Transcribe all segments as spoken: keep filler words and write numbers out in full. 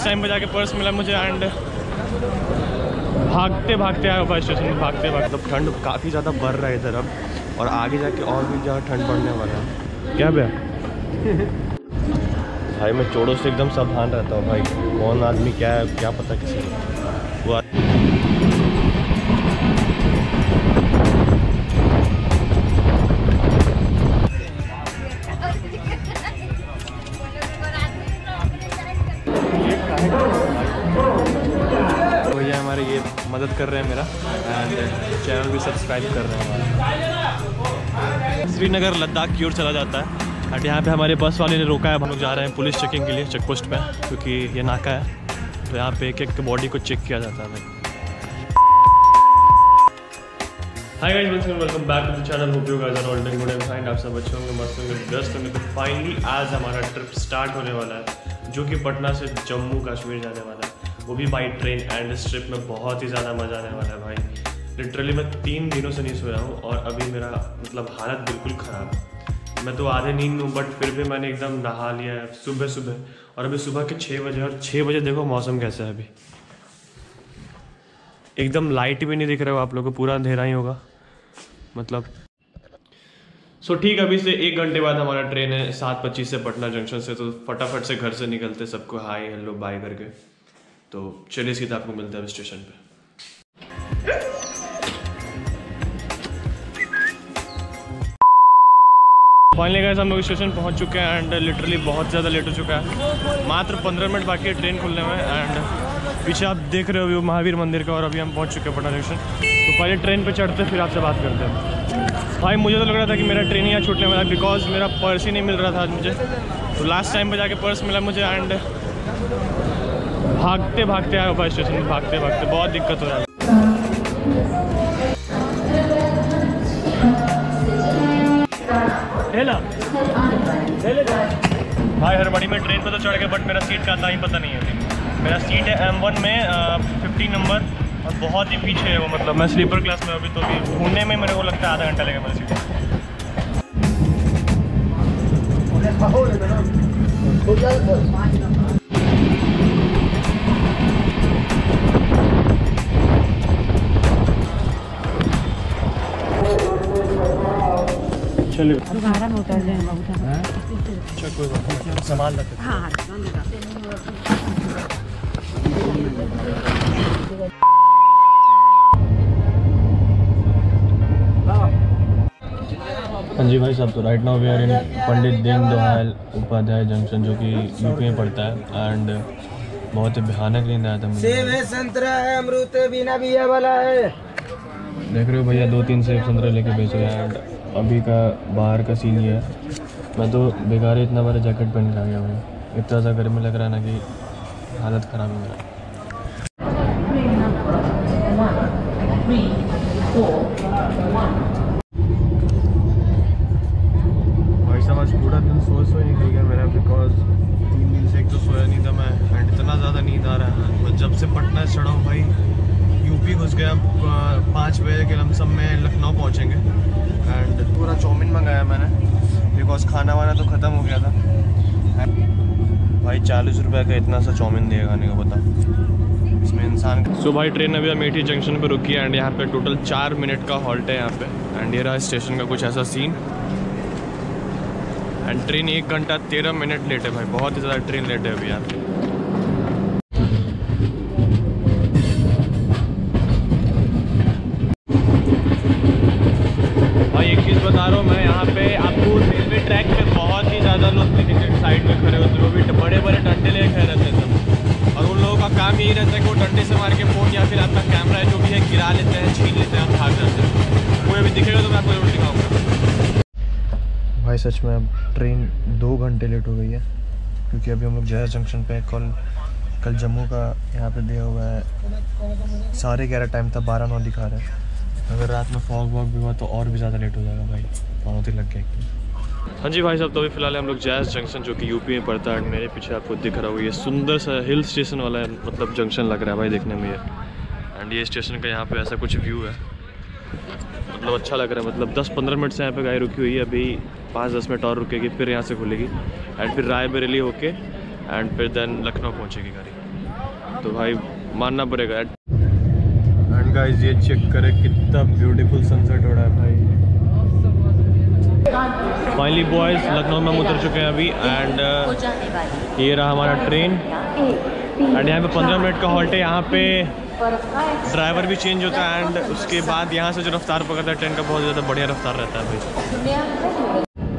Last time पे जाके purse मिला मुझे एंड भागते भागते आया भाई स्टेशन में, भागते भागते। तो ठंड काफ़ी ज़्यादा बढ़ रहा है इधर अब, और आगे जाके और भी ज़्यादा ठंड बढ़ने वाला है। क्या भैया भाई मैं चोरों से एकदम सावधान रहता हूँ भाई, कौन आदमी क्या है क्या पता किसी वो। भैया हमारे ये मदद कर रहे हैं मेरा एंड चैनल भी सब्सक्राइब कर रहे हैं हमारा। श्रीनगर लद्दाख की ओर चला जाता है एंड यहाँ पे हमारे बस वाले ने रोका है। हम लोग जा रहे हैं पुलिस चेकिंग के लिए चेक पोस्ट पे, क्योंकि ये नाका है तो यहाँ पे एक एक बॉडी को चेक किया जाता है भाई। Hi guys, welcome back to the channel. Hope you guys are all doing good and fine. आप सब अच्छे होंगे, मस्त होंगे, बेस्ट होंगे। तो फाइनली आज हमारा ट्रिप स्टार्ट होने वाला है, जो कि पटना से जम्मू कश्मीर जाने वाला है, वो भी बाई ट्रेन। एंड इस ट्रिप में बहुत ही ज़्यादा मज़ा आने वाला है भाई। लिटरली मैं तीन दिनों से नहीं सोया हूँ और अभी मेरा मतलब हालत बिल्कुल ख़राब है। मैं तो आधे नींद हूँ बट फिर भी मैंने एकदम नहा लिया है सुबह सुबह, और अभी सुबह के छः बजे और छः बजे देखो मौसम कैसा है अभी, एकदम लाइट भी नहीं दिख रहा हो आप लोगों को, पूरा अंधेरा ही होगा मतलब। सो ठीक, अभी से एक घंटे बाद हमारा ट्रेन है सात पच्चीस से पटना जंक्शन से, तो फटाफट से घर से निकलते सबको हाय हेलो बाय करके। तो चलिए सीधा आपको मिलता है स्टेशन पे। फाइनली गाइस हम लोग स्टेशन पहुंच चुके हैं एंड लिटरली बहुत ज़्यादा लेट हो चुका है। मात्र पंद्रह मिनट बाकी है ट्रेन खुलने में एंड पीछे आप देख रहे हो व्यू महावीर मंदिर का, और अभी हम पहुंच चुके हैं पटना जंक्शन। तो पहले ट्रेन पे चढ़ते फिर आपसे बात करते हैं। भाई मुझे तो लग रहा था कि मेरा ट्रेन यहाँ छूटने वाला है, बिकॉज मेरा पर्स ही नहीं मिल रहा था आज मुझे। तो लास्ट टाइम पे जाके पर्स मिला मुझे एंड भागते भागते आया भाई स्टेशन में, भागते भागते बहुत दिक्कत हो रहा है। भाई हड़बड़ी में ट्रेन पे तो चढ़ गए बट मेरा सीट का था ही पता नहीं है अभी। मेरा सीट है एम वन में फिफ्टीन नंबर और बहुत ही पीछे है वो, मतलब मैं स्लीपर क्लास में अभी, तो अभी ढूंढने में मेरे को लगता है आधा घंटा लगेगा मेरी सीट। चलिए सामान रखते हैं। हाँ जी भाई साहब, तो right now we are in Pandit Deendayal Upadhyaya junction, जो कि यूपी में पड़ता है एंड बहुत ही भयानक नींद आया था मुझे। सेब है, संतरा है, अमरूद है, बिना बिया वाला है। देख रहे हो भैया दो तीन सेब संतरा लेके बेच रहे हैं एंड अभी का बाहर का सीन ये है। मैं तो बेकार इतना बड़ा जैकेट पहन के आ गया भाई, इतना ज़्यादा गर्मी लग रहा है ना कि हालत ख़राब हो रहा है। भाई साहब आज पूरा दिन सो सो निकल गया मेरा, बिकॉज तीन दिन से एक तो सोया नहीं था मैं एंड इतना ज़्यादा नींद आ रहा है। मैं जब से पटना चढ़ा हूँ भाई यूपी घुस गया। पाँच बजे के लमसम में लखनऊ पहुँचेंगे एंड पूरा चाउमीन मंगाया मैंने, बिकॉज खाना वाना तो ख़त्म हो गया था। भाई चालीस रुपए का इतना सा चाउमीन दिया खाने का, बता इसमें इंसान। सो भाई ट्रेन अभी अमेठी जंक्शन पे रुकी है एंड यहाँ पे टोटल चार मिनट का हॉल्ट है यहाँ पे एंड ये रहा स्टेशन का कुछ ऐसा सीन। एंड ट्रेन एक घंटा तेरह मिनट लेट है भाई, बहुत ही ज़्यादा ट्रेन लेट है अभी यहाँ पे। भाई एक चीज़ बता रहा हूँ मैं, यहाँ पे आपको रेलवे ट्रैक पे बहुत ही ज़्यादा लोग दिखेंगे साइड में खड़े होते हैं, वो भी बड़े बड़े डंडे लेके खड़े रहते हैं सब, और उन लोगों का काम यही रहता है कि वो डंडे से मार के फ़ोन या फिर आपका कैमरा है जो भी है गिरा लेते हैं, छीन लेते हैं, आप भाग जाते हैं। कोई अभी दिखेगा तो मैं आपको जरूर दिखाऊंगा। भाई सच में अब ट्रेन दो घंटे लेट हो गई है, क्योंकि अभी हम लोग जया जंक्शन पे कल कल जम्मू का यहाँ पे दिया हुआ है साढ़े ग्यारह टाइम था, बारह नौ दिखा रहा है। अगर रात में फॉग वॉग भी हुआ तो और भी ज़्यादा लेट हो जाएगा भाई, बहुत ही लग गया एकदम। हाँ जी भाई साहब, तो अभी फिलहाल हम लोग जैस जंक्शन जो कि यूपी में पड़ता है, मेरे पीछे आपको दिख रहा होगा ये सुंदर सा हिल स्टेशन वाला है, मतलब जंक्शन लग रहा है भाई देखने में ये। एंड ये स्टेशन का यहाँ पे ऐसा कुछ व्यू है, मतलब अच्छा लग रहा है। मतलब दस पंद्रह मिनट से यहाँ पे गाड़ी रुकी हुई है, अभी पाँच दस मिनट और रुकेगी, फिर यहाँ से खुलेगी एंड फिर रायबरेली होके एंड फिर देन लखनऊ पहुँचेगी गाड़ी। तो भाई मानना पड़ेगा। एंड गाइस ये चेक करें कितना ब्यूटीफुल सनसेट हो रहा है भाई। फाइनली बॉयज लखनऊ में हम उतर चुके हैं अभी एंड uh, ये रहा हमारा ट्रेन एंड यहाँ पे पंद्रह मिनट का हॉल्ट है। यहाँ पे ड्राइवर भी चेंज होता है एंड उसके बाद यहाँ से जो रफ्तार पकड़ता है ट्रेन का बहुत ज़्यादा बढ़िया रफ्तार रहता है भाई।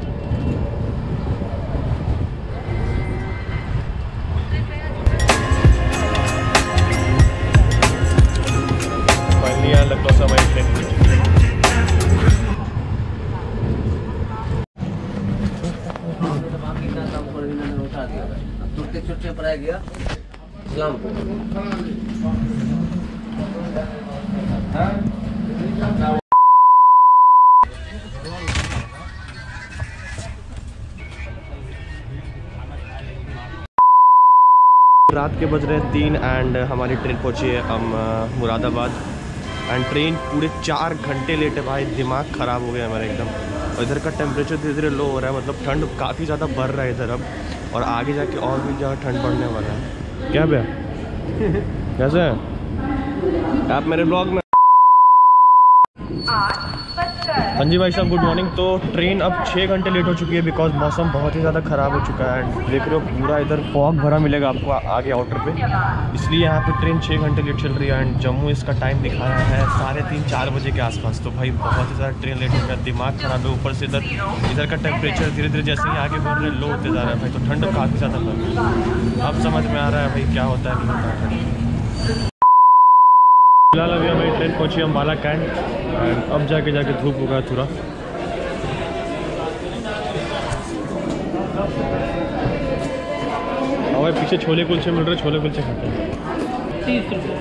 फाइनली यहाँ लखनऊ से हमारी ट्रेन छुट्टी पर आ गया इस्लाम रात के बज रहे हैं तीन एंड हमारी ट्रेन पहुंची है हम मुरादाबाद एंड ट्रेन पूरे चार घंटे लेट है भाई। दिमाग ख़राब हो गया हमारा एकदम। और इधर का टेम्परेचर धीरे धीरे लो हो रहा है, मतलब ठंड काफ़ी ज़्यादा बढ़ रहा है इधर अब, और आगे जाके और भी ज़्यादा ठंड बढ़ने वाला है। क्या भैया कैसे हैं आप मेरे ब्लॉग में? हाँ जी भाई साहब गुड मॉर्निंग। तो ट्रेन अब छः घंटे लेट हो चुकी है बिकॉज मौसम बहुत ही ज़्यादा ख़राब हो चुका है एंड देख रहे हो पूरा इधर फॉग भरा मिलेगा आपको आगे आउटर पे, इसलिए यहाँ पे ट्रेन छः घंटे लेट चल रही है। एंड जम्मू इसका टाइम दिखाया है साढ़े तीन चार बजे के आसपास। तो भाई बहुत ही ज़्यादा ट्रेन लेट हो गया, दिमाग ख़राब है। ऊपर से इधर इधर का टेम्परेचर धीरे धीरे जैसे ही आगे बढ़ रहे लो होते जा रहा है भाई, तो ठंड काफ़ी ज़्यादा लग रही है। अब समझ में आ रहा है भाई क्या होता है नहीं होता है। फिलहाल अभी हमारी ट्रेन पहुँची अम्बाला कैंट एंड अब जाके जाके धूप होगा थोड़ा। और पीछे छोले कुलचे मिल रहे, छोले कुलचे खाते हैं तीस रुपये।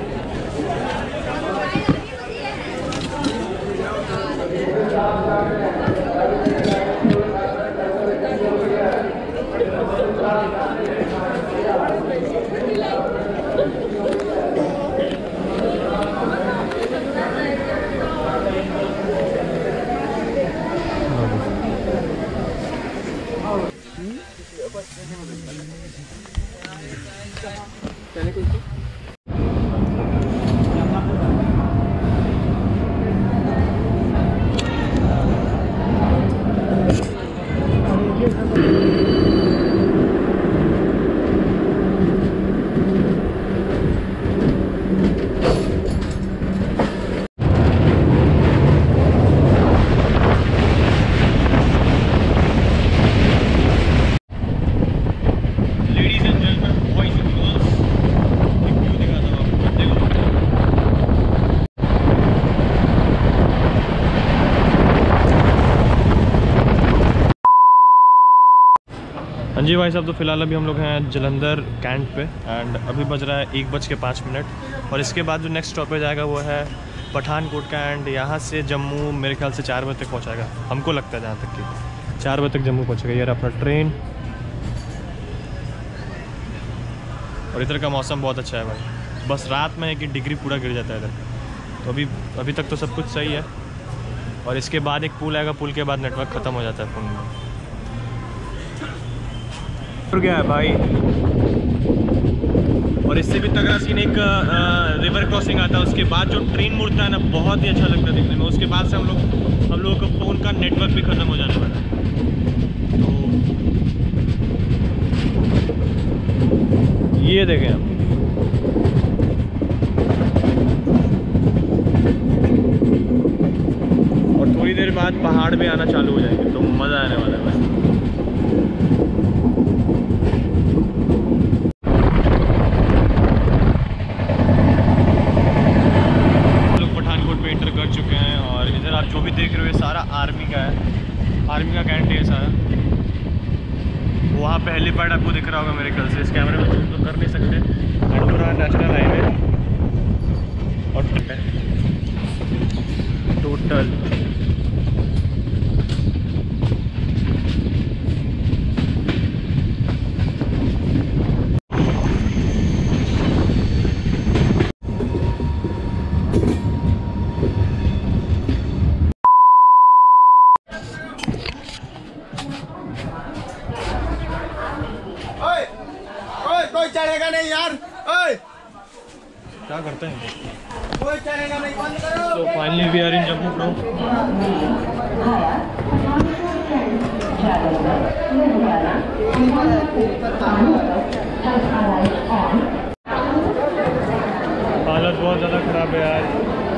हाँ जी भाई साहब तो फिलहाल अभी हम लोग हैं जलंधर कैंट पे एंड अभी बज रहा है एक बज के पाँच मिनट और इसके बाद जो नेक्स्ट स्टॉपेज आएगा वो है पठानकोट का एंड यहाँ से जम्मू मेरे ख्याल से चार बजे तक पहुँचाएगा, हमको लगता है जहाँ तक कि चार बजे तक जम्मू पहुँचेगा। यार अपना ट्रेन और इधर का मौसम बहुत अच्छा है भाई, बस रात में एक डिग्री पूरा गिर जाता है इधर का। तो अभी अभी तक तो सब कुछ सही है और इसके बाद एक पुल आएगा, पुल के बाद नेटवर्क ख़त्म हो जाता है फ़ोन में। गया है भाई और इससे भी तगड़ा सीन एक रिवर क्रॉसिंग आता है, उसके बाद जो ट्रेन मुड़ता है ना बहुत ही अच्छा लगता है देखने में। उसके बाद से हम लोग हम लोगों का फ़ोन का नेटवर्क भी ख़त्म हो जाने वाला है। तो ये देखें आप, और थोड़ी देर बाद पहाड़ में आना चालू हो जाएंगे तो मज़ा आने वाला है भाई। जो भी देख रहे हो सारा आर्मी का है, आर्मी का कैंट है सारा। वहाँ पे हेलीपैड आपको दिख रहा होगा मेरे ख्याल से, इस कैमरे में जूम तो कर नहीं सकते। एंड पूरा नेशनल हाईवे और टोटल क्या करते हैं? So finally we are in Jammu bro. हालत बहुत ज़्यादा ख़राब है यार।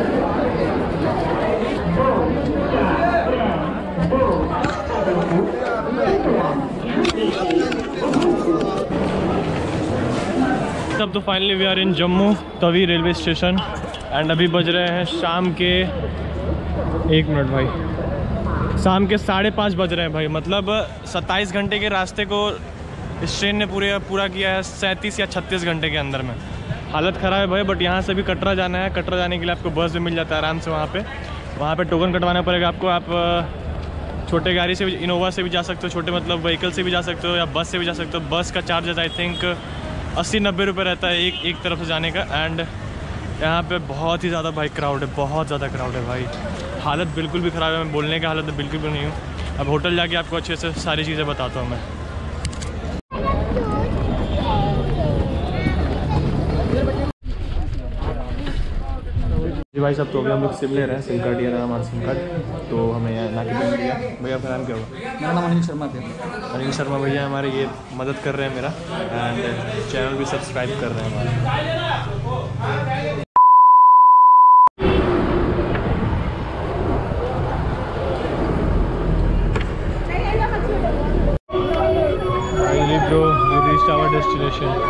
तब तो finally we are in Jammu Tawi railway station and अभी बज रहे हैं शाम के एक मिनट भाई शाम के साढ़े पाँच बज रहे हैं भाई। मतलब सत्ताईस घंटे के रास्ते को इस ट्रेन ने पूरे पूरा किया है सैंतीस या छत्तीस घंटे के अंदर में। हालत ख़राब है भाई। बट यहाँ से भी कटरा जाना है। कटरा जाने के लिए आपको बस भी मिल जाता है आराम से। वहाँ पे वहाँ पे टोकन कटवाना पड़ेगा आपको। आप छोटे गाड़ी से भी इनोवा से भी जा सकते हो, छोटे मतलब व्हीकल से भी जा सकते हो या बस से भी जा सकते हो। बस का चार्जेस आई थिंक अस्सी नब्बे रुपये रहता है एक एक तरफ से जाने का। एंड यहाँ पे बहुत ही ज़्यादा भाई क्राउड है, बहुत ज़्यादा क्राउड है भाई। हालत बिल्कुल भी ख़राब है। मैं बोलने की हालत में बिल्कुल भी नहीं हूँ। अब होटल जाके आपको अच्छे से सारी चीज़ें बताता हूँ मैं। जी भाई साहब, तो अभी हम लोग सिम ले रहे हैं। सिम कार्ड या नाम सिम कार्ड तो हमें ना के पेमेंट दिया। भैया आपका नाम क्या होगा? मेरा नाम अनिल शर्मा है। अनिल शर्मा भैया हमारे ये मदद कर रहे हैं मेरा एंड चैनल भी सब्सक्राइब कर रहे हैं हमारे। Bro we reached our destination.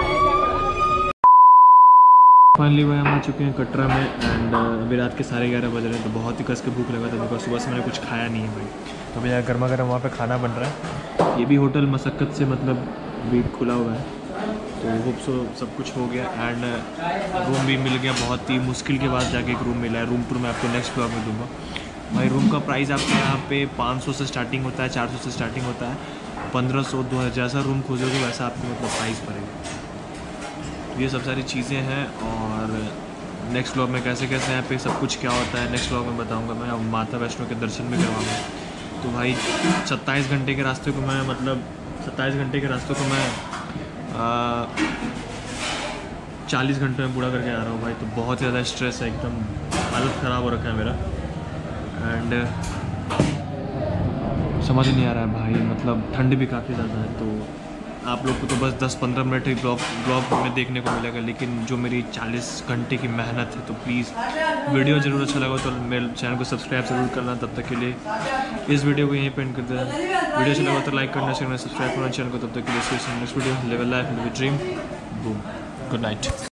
Finally भाई हम आ चुके हैं कटरा में एंड अभी रात के साढ़े ग्यारह बज रहे हैं। तो बहुत ही कस के भूख लगा था बिकॉज सुबह से मैंने कुछ खाया नहीं है भाई। तो भैया गर्मा गर्म वहाँ पे खाना बन रहा है। ये भी होटल मशक्क़त से मतलब भी खुला हुआ है। तो होप सो सब कुछ हो गया एंड रूम भी मिल गया। बहुत ही मुश्किल के बाद जाके एक रूम मिला है। रूम टूर मैं आपको नेक्स्ट ब्लॉग में दूँगा भाई। रूम का प्राइस आपके यहाँ पे पाँच सौ से स्टार्टिंग होता है, चार सौ से स्टार्टिंग होता है, पंद्रह सौ दो हज़ार जैसा रूम खोजोगे वैसा आपको मतलब प्राइस पड़ेगा। ये सब सारी चीज़ें हैं और नेक्स्ट ब्लॉग में कैसे कैसे यहाँ पे सब कुछ क्या होता है नेक्स्ट ब्लॉग में बताऊंगा मैं। अब माता वैष्णो के दर्शन भी करवाऊंगा। तो भाई सत्ताईस घंटे के रास्ते को मैं मतलब सत्ताईस घंटे के रास्ते को मैं चालीस घंटे में पूरा करके आ रहा हूँ भाई। तो बहुत ज़्यादा स्ट्रेस है, एकदम हालत ख़राब हो रखा है मेरा एंड समझ नहीं आ रहा है भाई। मतलब ठंड भी काफ़ी ज़्यादा है। तो आप लोग को तो बस दस पंद्रह मिनट ही ब्लॉग ब्लॉग में देखने को मिलेगा, लेकिन जो मेरी चालीस घंटे की मेहनत है तो प्लीज़ वीडियो ज़रूर अच्छा लगा तो मेरे चैनल को सब्सक्राइब ज़रूर करना। तब तक के लिए इस वीडियो को यहीं पे एंड करते हैं। वीडियो अच्छा लगा तो लाइक करना, शेयर करना, सब्सक्राइब करना चैनल को। तब तक के लिए next video live a life live a dream boom. Good night.